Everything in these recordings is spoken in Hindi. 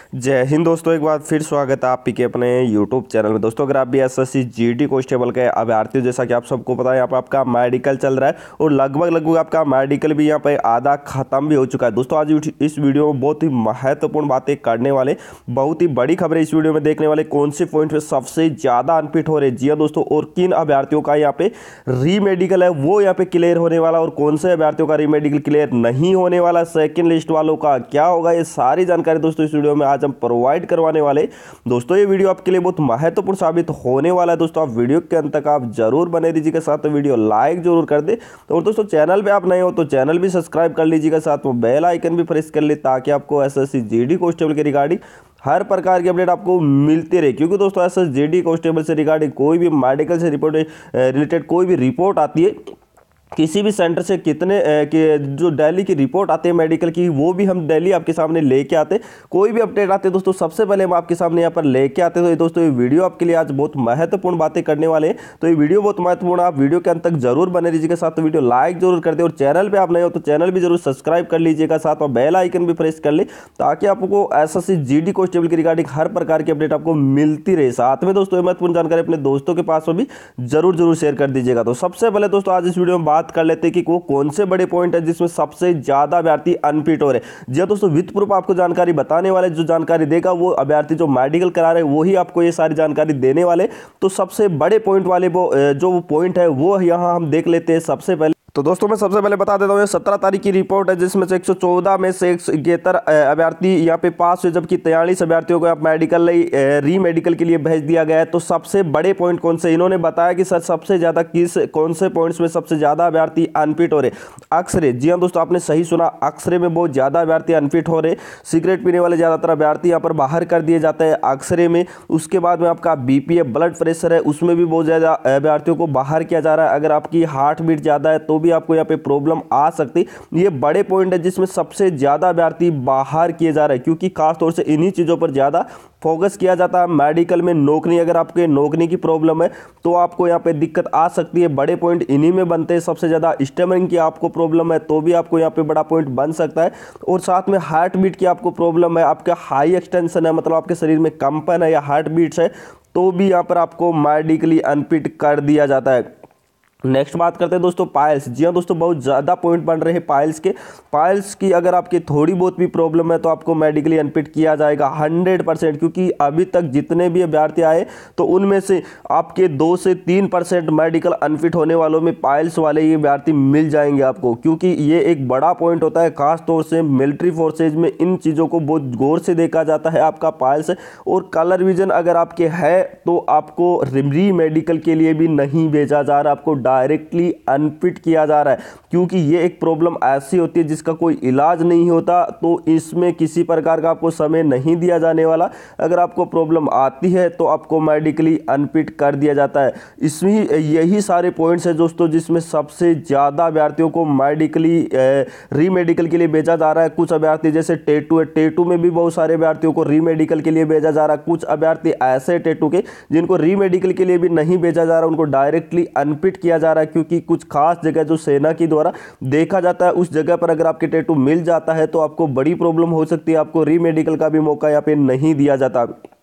जय हिंद दोस्तों, एक बार फिर स्वागत है आपके अपने यूट्यूब चैनल में। दोस्तों अगर आप भी एसएससी जीडी कांस्टेबल के अभ्यर्थी हो, जैसा कि आप सबको पता है, यहाँ पर आपका मेडिकल चल रहा है और लगभग आपका मेडिकल भी यहाँ पे आधा खत्म भी हो चुका है। दोस्तों आज इस वीडियो में बहुत ही महत्वपूर्ण बातें करने वाले, बहुत ही बड़ी खबरें इस वीडियो में देखने वाले। कौन से पॉइंट पे सबसे ज़्यादा अनफिट हो रहे, जी हाँ दोस्तों, और किन अभ्यर्थियों का यहाँ पे रीमेडिकल है वो यहाँ पे क्लियर होने वाला, और कौन से अभ्यर्थियों का रीमेडिकल क्लियर नहीं होने वाला, सेकेंड लिस्ट वालों का क्या होगा, ये सारी जानकारी दोस्तों इस वीडियो में आज हम प्रोवाइड करवाने वाले। दोस्तों ये वीडियो आपके लिए बहुत महत्वपूर्ण साबित होने वाला है। दोस्तों आप वीडियो के अंत तक आप जरूर बने रहिएगा, साथ में वीडियो लाइक जरूर कर दे। और दोस्तों चैनल पे आप नए हो तो चैनल भी सब्सक्राइब कर लीजिएगा, साथ में बेल आइकन भी प्रेस कर ले, ताकि आपको एसएससी जीडी कांस्टेबल के रिगार्डिंग हर प्रकार की अपडेट आपको मिलती रहे। क्योंकि दोस्तों एसएससी जीडी कांस्टेबल से रिगार्डिंग कोई भी मेडिकल से रिलेटेड कोई भी रिपोर्ट आती है, किसी भी सेंटर से कितने के जो दिल्ली की रिपोर्ट आती है मेडिकल की, वो भी हम दिल्ली आपके सामने लेके आते। कोई भी अपडेट आते हैं दोस्तों सबसे पहले हम आपके सामने यहाँ पर लेके आते हैं। तो दोस्तों ये वीडियो आपके लिए आज बहुत महत्वपूर्ण बातें करने वाले हैं, तो ये वीडियो बहुत महत्वपूर्ण, आप वीडियो के अंत तक जरूर बने रहिएगा, साथ में वीडियो लाइक जरूर कर दे। और चैनल पर आप नए हो तो चैनल भी जरूर सब्सक्राइब कर लीजिएगा, साथ में बेल आइकन भी प्रेस कर ले, ताकि आपको एसएससी जीडी कांस्टेबल की रिगार्डिंग हर प्रकार की अपडेट आपको मिलती रहे। साथ में दोस्तों महत्वपूर्ण जानकारी अपने दोस्तों के पास में भी जरूर शेयर कर दीजिएगा। तो सबसे पहले दोस्तों आज इस वीडियो में बात कर लेते हैं कि कौन से बड़े पॉइंट है जिसमें सबसे ज्यादा अभ्यर्थी अनफिट हो रहे हैं। जी दोस्तों विद प्रूफ आपको जानकारी बताने वाले, जो जानकारी देगा वो अभ्यर्थी जो मेडिकल करा रहे हैं वही आपको ये सारी जानकारी देने वाले। तो सबसे बड़े पॉइंट वाले वो जो पॉइंट है वो यहां हम देख लेते हैं। सबसे पहले तो दोस्तों मैं सबसे पहले बता देता हूँ, 17 तारीख की रिपोर्ट है, जिसमें से 114 में से 171 अभ्यर्थी यहाँ पे पास हुए, जबकि 43 अभ्यर्थियों को आप मेडिकल रीमेडिकल के लिए भेज दिया गया है। तो सबसे बड़े पॉइंट कौन से, इन्होंने बताया कि सर सबसे ज़्यादा कौन से पॉइंट्स में सबसे ज़्यादा अभ्यर्थी अनफिट हो रहे। अक्सरे, जी हाँ दोस्तों आपने सही सुना, अक्सरे में बहुत ज़्यादा अभ्यर्थी अनफिट हो रहे। सिगरेट पीने वाले ज़्यादातर अभ्यर्थी यहाँ पर बाहर कर दिए जाते हैं अक्सरे में। उसके बाद में आपका बीपी है, ब्लड प्रेशर है, उसमें भी बहुत ज़्यादा अभ्यर्थियों को बाहर किया जा रहा है। अगर आपकी हार्ट बीट ज़्यादा है तो भी आपको यहाँ पे प्रॉब्लम आ सकती। ये बड़े पॉइंट है जिसमें सबसे ज्यादा अभ्यर्थी बाहर किए जा रहे हैं, क्योंकि खासतौर से इन्हीं चीजों पर ज्यादा फोकस किया जाता है मेडिकल में। नौकरी, अगर आपके नौकरी की प्रॉब्लम है तो आपको यहाँ पे दिक्कत आ सकती है। बड़े पॉइंट इन्हीं में बनते हैं। सबसे ज्यादा स्टमरिंग की आपको प्रॉब्लम है तो भी आपको यहाँ पे बड़ा पॉइंट बन सकता है। और साथ में हार्ट बीट की आपको प्रॉब्लम है, आपका हाई एक्सटेंशन है, मतलब आपके शरीर में कंपन है या हार्ट बीट्स है, तो भी यहाँ पर आपको मेडिकली अनफिट कर दिया जाता है। नेक्स्ट बात करते हैं दोस्तों पाइल्स। जी हाँ दोस्तों बहुत ज़्यादा पॉइंट बन रहे हैं पाइल्स के। पाइल्स की अगर आपकी थोड़ी बहुत भी प्रॉब्लम है तो आपको मेडिकली अनफिट किया जाएगा 100%, क्योंकि अभी तक जितने भी अभ्यर्थी आए तो उनमें से आपके 2 से 3% मेडिकल अनफिट होने वालों में पाइल्स वाले ये अभ्यर्थी मिल जाएंगे आपको, क्योंकि ये एक बड़ा पॉइंट होता है। खासतौर से मिलिट्री फोर्सेज में इन चीज़ों को बहुत गौर से देखा जाता है आपका पाइल्स। और कलर विजन अगर आपके है तो आपको री मेडिकल के लिए भी नहीं भेजा जा रहा, आपको डायरेक्टली अनफिट किया जा रहा है, क्योंकि ये एक प्रॉब्लम ऐसी होती है जिसका कोई इलाज नहीं होता। तो इसमें किसी प्रकार का आपको समय नहीं दिया जाने वाला। अगर आपको प्रॉब्लम आती है तो आपको मेडिकली अनफिट कर दिया जाता है। इसमें यही सारे पॉइंट्स हैं दोस्तों जिसमें सबसे ज़्यादा अभ्यर्थियों को मेडिकली रीमेडिकल के लिए भेजा जा रहा है। कुछ अभ्यर्थी जैसे टेटू है, टेटू में भी बहुत सारे अभ्यर्थियों को रीमेडिकल के लिए भेजा जा रहा है। कुछ अभ्यर्थी ऐसे टेटू के जिनको रीमेडिकल के लिए भी नहीं भेजा जा रहा, उनको डायरेक्टली अनफिट किया जा रहा है, क्योंकि कुछ खास जगह जो सेना की द्वारा देखा जाता है उस जगह पर अगर आपके टैटू मिल जाता है तो आपको बड़ी प्रॉब्लम हो सकती है, आपको रीमेडिकल का भी मौका यहाँ पे नहीं दिया जाता।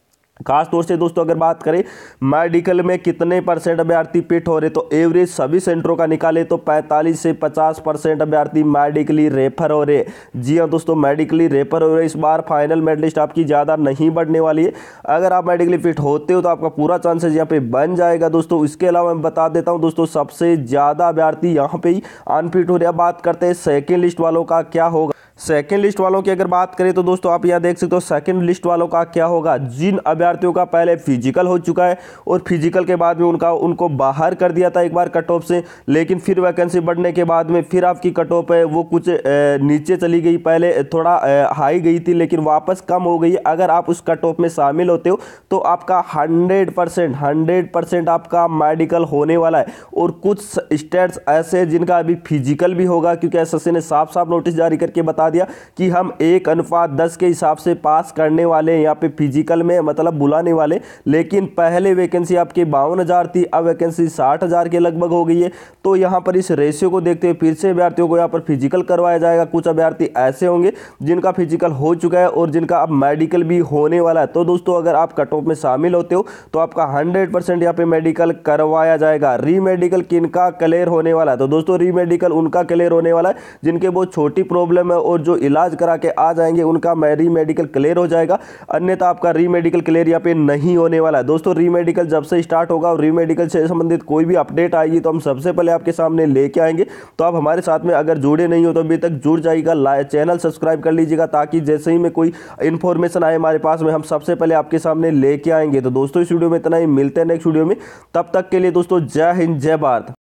खास तौर से दोस्तों अगर बात करें मेडिकल में कितने % अभ्यर्थी फिट हो रहे, तो एवरेज सभी सेंटरों का निकाले तो 45 से 50% अभ्यर्थी मेडिकली रेफर हो रहे। जी हाँ दोस्तों मेडिकली रेफर हो रहे। इस बार फाइनल मेरिट लिस्ट आपकी ज़्यादा नहीं बढ़ने वाली है। अगर आप मेडिकली फिट होते हो तो आपका पूरा चांसेस यहाँ पे बन जाएगा दोस्तों। इसके अलावा मैं बता देता हूँ दोस्तों सबसे ज़्यादा अभ्यर्थी यहाँ पे ही अनफिट हो रहे। अब बात करते हैं सेकेंड लिस्ट वालों का क्या होगा। सेकेंड लिस्ट वालों की अगर बात करें तो दोस्तों आप यहाँ देख सकते हो सेकेंड लिस्ट वालों का क्या होगा। जिन अभ्यर्थियों का पहले फिजिकल हो चुका है और फिजिकल के बाद में उनको बाहर कर दिया था एक बार कट ऑफ से, लेकिन फिर वैकेंसी बढ़ने के बाद में फिर आपकी कट ऑफ है वो कुछ नीचे चली गई, पहले थोड़ा हाई गई थी लेकिन वापस कम हो गई। अगर आप उस कट ऑफ में शामिल होते हो तो आपका 100% आपका मेडिकल होने वाला है। और कुछ स्टेट्स ऐसे जिनका अभी फिजिकल भी होगा, क्योंकि एसएससी ने साफ साफ नोटिस जारी करके बता बता दिया कि हम 1:10 के हिसाब से पास करने वाले यहाँ पे फिजिकल में, मतलब बुलाने वाले। लेकिन पहले वैकेंसी आपकी 52,000 थी, अब वैकेंसी 60,000 के लगभग हो गई है। तो यहाँ पर इस रेशियो को देखते हुए फिर से अभ्यर्थियों को यहाँ पर फिजिकल करवाया जाएगा। कुछ अभ्यर्थी ऐसे होंगे जिनका फिजिकल हो चुका है और जिनका अब मेडिकल भी होने वाला है। तो दोस्तों अगर आप कट ऑफ में शामिल होते हो तो आपका 100% यहाँ पे मेडिकल करवाया जाएगा। री मेडिकल किनका क्लियर होने वाला है? तो दोस्तों री मेडिकल उनका क्लियर होने वाला है जिनके बहुत छोटी प्रॉब्लम है और जो इलाज करा के आ जाएंगे उनका री मेडिकल क्लियर हो जाएगा। अन्यथा आपका री मेडिकल क्लियर यहाँ पे नहीं होने वाला है। दोस्तों री मेडिकल जब से स्टार्ट होगा और री मेडिकल से संबंधित कोई भी अपडेट आएगी तो हम सबसे पहले आपके सामने लेके आएंगे। तो आप हमारे साथ में अगर जुड़े नहीं हो तो अभी तक जुड़ जाइएगा, चैनल सब्सक्राइब कर लीजिएगा ताकि जैसे ही में कोई इन्फॉर्मेशन आए हमारे पास में हम सबसे पहले आपके सामने लेके आएंगे। तो दोस्तों इस वीडियो में इतना ही, मिलते हैं नेक्स्ट वीडियो में। तब तक के लिए दोस्तों जय हिंद जय भारत।